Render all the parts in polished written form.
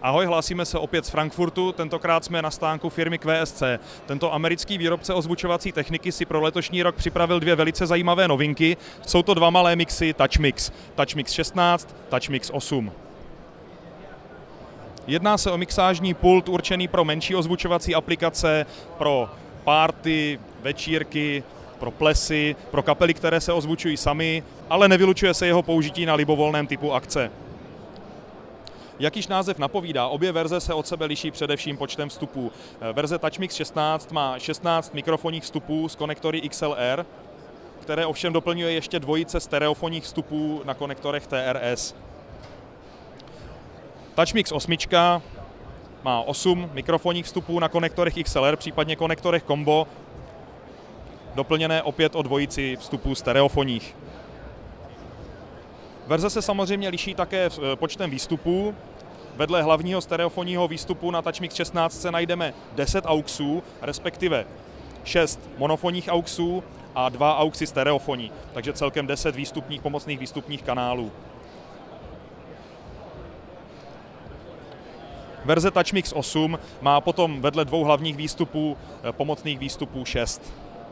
Ahoj, hlásíme se opět z Frankfurtu, tentokrát jsme na stánku firmy QSC. Tento americký výrobce ozvučovací techniky si pro letošní rok připravil dvě velice zajímavé novinky. Jsou to dva malé mixy TouchMix. TouchMix 16, TouchMix 8. Jedná se o mixážní pult určený pro menší ozvučovací aplikace, pro party, večírky, pro plesy, pro kapely, které se ozvučují sami, ale nevylučuje se jeho použití na libovolném typu akce. Jak již název napovídá, obě verze se od sebe liší především počtem vstupů. Verze TouchMix 16 má 16 mikrofonních vstupů s konektory XLR, které ovšem doplňuje ještě dvojice stereofonních vstupů na konektorech TRS. TouchMix 8 má 8 mikrofonních vstupů na konektorech XLR, případně konektorech Combo, doplněné opět o dvojici vstupů stereofonních. Verze se samozřejmě liší také počtem výstupů. Vedle hlavního stereofonního výstupu na TouchMix 16 najdeme 10 AUXů, respektive 6 monofonních AUXů a 2 AUXy stereofoní, takže celkem 10 pomocných výstupních kanálů. Verze TouchMix 8 má potom vedle dvou hlavních výstupů pomocných výstupů 6.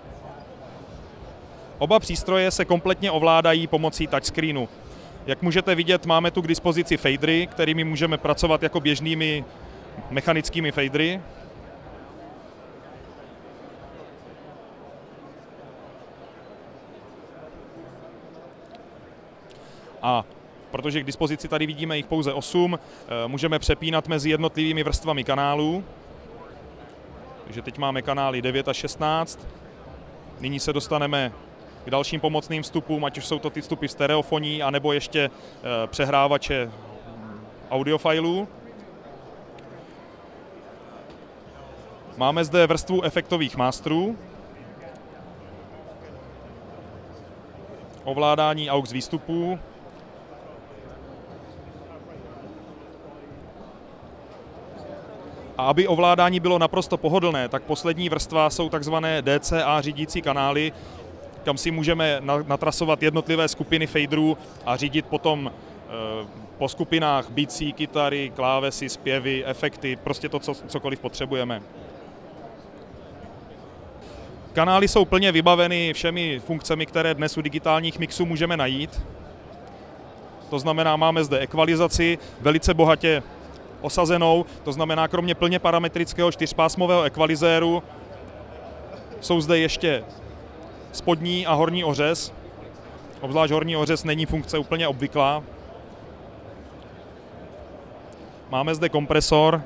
Oba přístroje se kompletně ovládají pomocí touchscreenu. Jak můžete vidět, máme tu k dispozici fadery, kterými můžeme pracovat jako běžnými mechanickými fadery. A protože k dispozici tady vidíme jich pouze 8, můžeme přepínat mezi jednotlivými vrstvami kanálů. Takže teď máme kanály 9 a 16. Nyní se dostaneme k dalším pomocným vstupům, ať už jsou to ty vstupy stereofoní, anebo ještě přehrávače audiofilů. Máme zde vrstvu efektových masterů, ovládání AUX výstupů, a aby ovládání bylo naprosto pohodlné, tak poslední vrstva jsou takzvané DCA řídící kanály, kam si můžeme natrasovat jednotlivé skupiny faderů a řídit potom po skupinách bicí, kytary, klávesy, zpěvy, efekty, prostě to, cokoliv potřebujeme. Kanály jsou plně vybaveny všemi funkcemi, které dnes u digitálních mixů můžeme najít. To znamená, máme zde ekvalizaci, velice bohatě osazenou, to znamená, kromě plně parametrického čtyřpásmového ekvalizéru jsou zde ještě spodní a horní ořez. Obzvlášť horní ořez není funkce úplně obvyklá. Máme zde kompresor,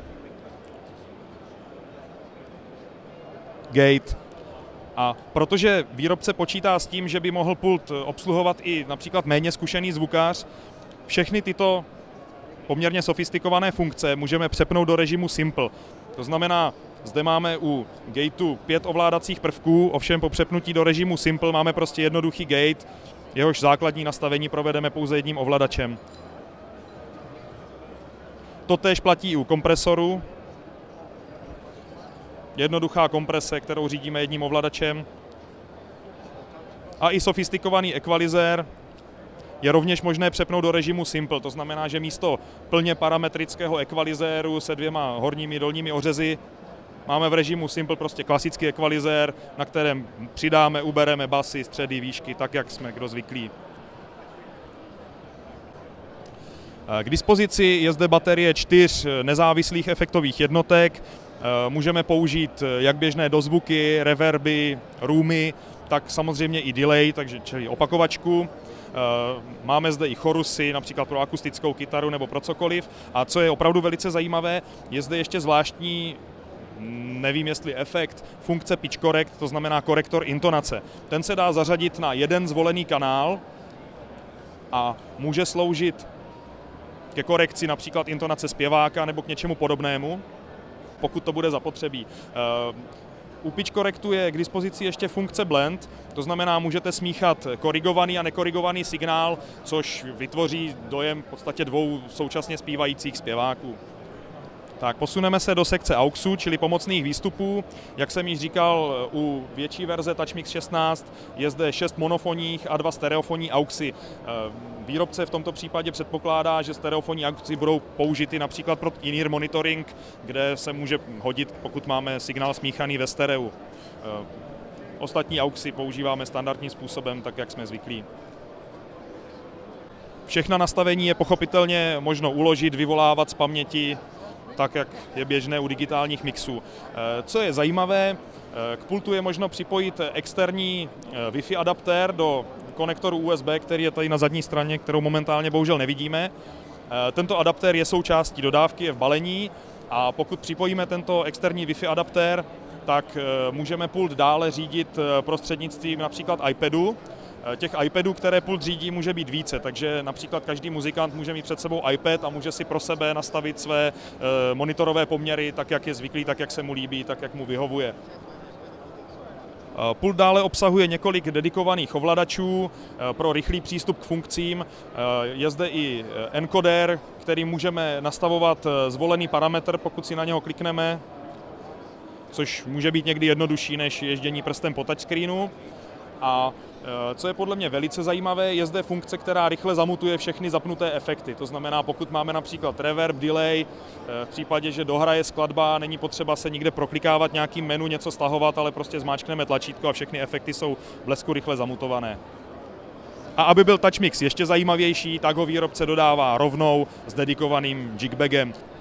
gate. A protože výrobce počítá s tím, že by mohl pult obsluhovat i například méně zkušený zvukař, všechny tyto poměrně sofistikované funkce můžeme přepnout do režimu Simple. To znamená, zde máme u gateu 5 ovládacích prvků, ovšem po přepnutí do režimu Simple máme prostě jednoduchý gate, jehož základní nastavení provedeme pouze jedním ovladačem. Totéž platí i u kompresoru. Jednoduchá komprese, kterou řídíme jedním ovladačem. A i sofistikovaný ekvalizér je rovněž možné přepnout do režimu Simple, to znamená, že místo plně parametrického ekvalizéru se dvěma horními dolními ořezy máme v režimu Simple prostě klasický ekvalizér, na kterém přidáme, ubereme basy, středy, výšky, tak jak jsme kdo zvyklí. K dispozici je zde baterie 4 nezávislých efektových jednotek. Můžeme použít jak běžné dozvuky, reverby, roomy, tak samozřejmě i delay, čili opakovačku. Máme zde i chorusy, například pro akustickou kytaru nebo pro cokoliv. A co je opravdu velice zajímavé, je zde ještě zvláštní, nevím jestli efekt, funkce pitch correct, to znamená korektor intonace. Ten se dá zařadit na jeden zvolený kanál a může sloužit ke korekci například intonace zpěváka nebo k něčemu podobnému, pokud to bude zapotřebí. U pitch correctu je k dispozici ještě funkce blend, to znamená, můžete smíchat korigovaný a nekorigovaný signál, což vytvoří dojem v podstatě dvou současně zpívajících zpěváků. Tak posuneme se do sekce AUXu, čili pomocných výstupů. Jak jsem již říkal, u větší verze TouchMix 16 je zde 6 monofonních a 2 stereofonní AUXy. Výrobce v tomto případě předpokládá, že stereofonní AUXy budou použity například pro in-ear monitoring, kde se může hodit, pokud máme signál smíchaný ve stereu. Ostatní AUXy používáme standardním způsobem, tak jak jsme zvyklí. Všechna nastavení je pochopitelně možno uložit, vyvolávat z paměti, tak jak je běžné u digitálních mixů. Co je zajímavé, k pultu je možno připojit externí Wi-Fi adaptér do konektoru USB, který je tady na zadní straně, kterou momentálně bohužel nevidíme. Tento adaptér je součástí dodávky, je v balení a pokud připojíme tento externí Wi-Fi adaptér, tak můžeme pult dále řídit prostřednictvím například iPadu. Těch iPadů, které pult řídí, může být více, takže například každý muzikant může mít před sebou iPad a může si pro sebe nastavit své monitorové poměry tak, jak je zvyklý, tak, jak se mu líbí, tak, jak mu vyhovuje. Pult dále obsahuje několik dedikovaných ovladačů pro rychlý přístup k funkcím. Je zde i encoder, který můžeme nastavovat zvolený parametr, pokud si na něho klikneme, což může být někdy jednodušší než ježdění prstem po touchscreenu. A co je podle mě velice zajímavé, je zde funkce, která rychle zamutuje všechny zapnuté efekty. To znamená, pokud máme například reverb, delay, v případě, že dohraje skladba, není potřeba se nikde proklikávat nějakým menu, něco stahovat, ale prostě zmáčkneme tlačítko a všechny efekty jsou v blesku rychle zamutované. A aby byl TouchMix ještě zajímavější, tak ho výrobce dodává rovnou s dedikovaným jigbagem.